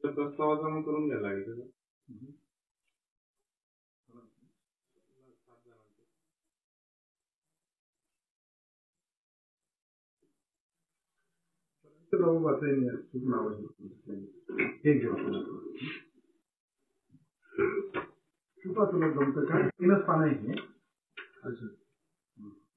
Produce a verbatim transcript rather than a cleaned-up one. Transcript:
प्रस्ताव जमा करून घ्यायला लागेल. तुला जमतं का? तीनच पानं आहे.